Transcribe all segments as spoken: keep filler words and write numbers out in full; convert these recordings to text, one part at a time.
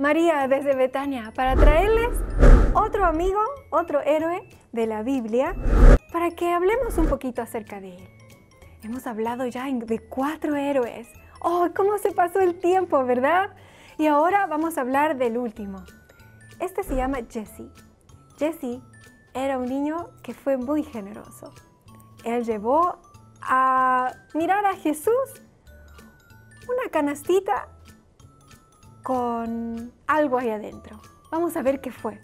María desde Betania para traerles otro amigo, otro héroe de la Biblia para que hablemos un poquito acerca de él. Hemos hablado ya de cuatro héroes. ¡Oh, cómo se pasó el tiempo!, ¿verdad? Y ahora vamos a hablar del último. Este se llama Jesse. Jesse era un niño que fue muy generoso. Él llevó a mirar a Jesús una canastita con algo ahí adentro. Vamos a ver qué fue.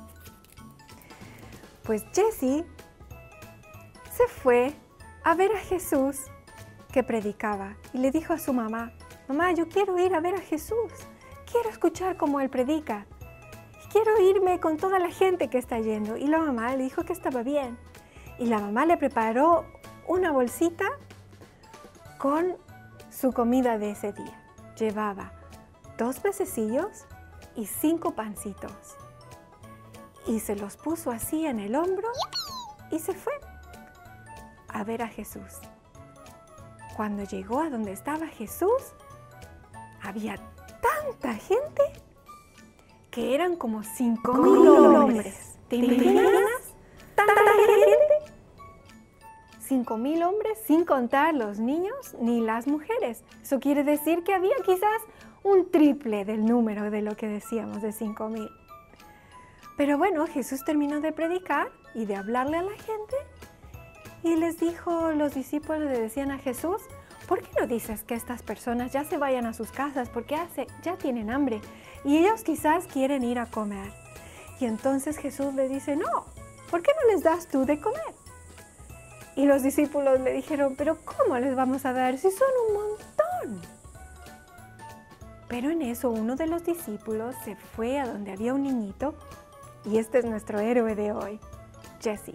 Pues Jesse se fue a ver a Jesús que predicaba y le dijo a su mamá: mamá, yo quiero ir a ver a Jesús, quiero escuchar cómo él predica, quiero irme con toda la gente que está yendo. Y la mamá le dijo que estaba bien. Y la mamá le preparó una bolsita con su comida de ese día. Llevaba dos pececillos y cinco pancitos. Y se los puso así en el hombro y se fue a ver a Jesús. Cuando llegó a donde estaba Jesús, había tanta gente que eran como cinco mil hombres. ¿Te imaginas? ¿Tanta gente? Cinco mil hombres, sin contar los niños ni las mujeres. Eso quiere decir que había quizás un triple del número de lo que decíamos de cinco mil. Pero bueno, Jesús terminó de predicar y de hablarle a la gente y les dijo, los discípulos le decían a Jesús: ¿por qué no dices que estas personas ya se vayan a sus casas porque hace, ya tienen hambre y ellos quizás quieren ir a comer? Y entonces Jesús le dice: no, ¿por qué no les das tú de comer? Y los discípulos le dijeron: pero ¿cómo les vamos a dar si son un montón? Pero en eso uno de los discípulos se fue a donde había un niñito, y este es nuestro héroe de hoy, Jesse.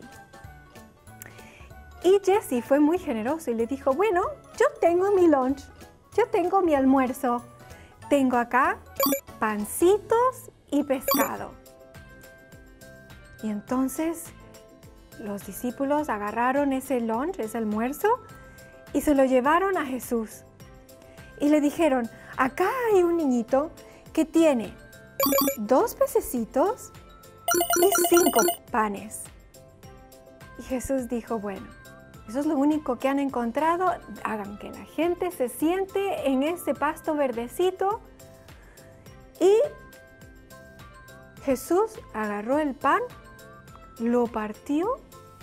Y Jesse fue muy generoso y le dijo: bueno, yo tengo mi lunch, yo tengo mi almuerzo, tengo acá pancitos y pescado. Y entonces los discípulos agarraron ese lunch, ese almuerzo, y se lo llevaron a Jesús. Y le dijeron: acá hay un niñito que tiene dos pececitos y cinco panes. Y Jesús dijo: bueno, eso es lo único que han encontrado, hagan que la gente se siente en ese pasto verdecito. Y Jesús agarró el pan, lo partió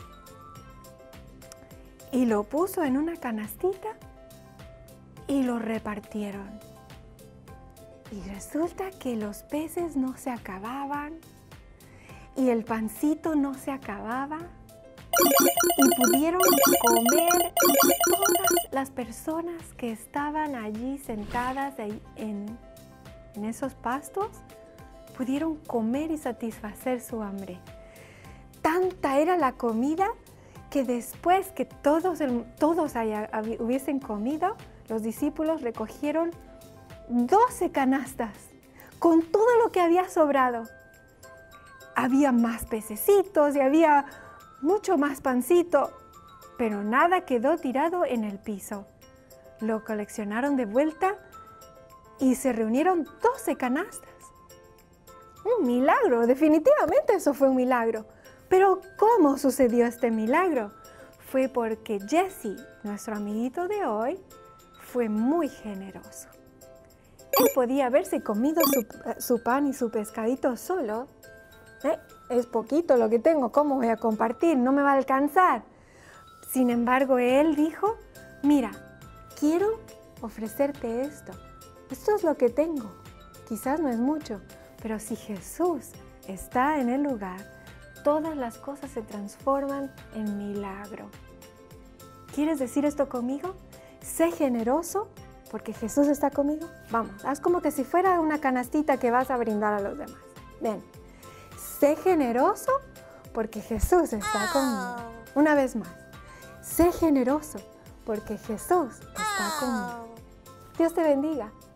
y lo puso en una canastita y lo repartieron. Y resulta que los peces no se acababan y el pancito no se acababa y pudieron comer todas las personas que estaban allí sentadas en, en esos pastos, pudieron comer y satisfacer su hambre. Tanta era la comida que después que todos, todos haya, hubiesen comido, los discípulos recogieron doce canastas con todo lo que había sobrado. Había más pececitos y había mucho más pancito, pero nada quedó tirado en el piso. Lo coleccionaron de vuelta y se reunieron doce canastas. Un milagro, definitivamente eso fue un milagro. Pero ¿cómo sucedió este milagro? Fue porque Jesse, nuestro amiguito de hoy, fue muy generoso. Él podía haberse comido su, su pan y su pescadito solo. ¿Eh? Es poquito lo que tengo, ¿cómo voy a compartir? No me va a alcanzar. Sin embargo, él dijo: mira, quiero ofrecerte esto. Esto es lo que tengo. Quizás no es mucho, pero si Jesús está en el lugar, todas las cosas se transforman en milagro. ¿Quieres decir esto conmigo? Sé generoso porque Jesús está conmigo. Vamos, haz como que si fuera una canastita que vas a brindar a los demás. Ven. Sé generoso porque Jesús está conmigo. Una vez más. Sé generoso porque Jesús está conmigo. Dios te bendiga.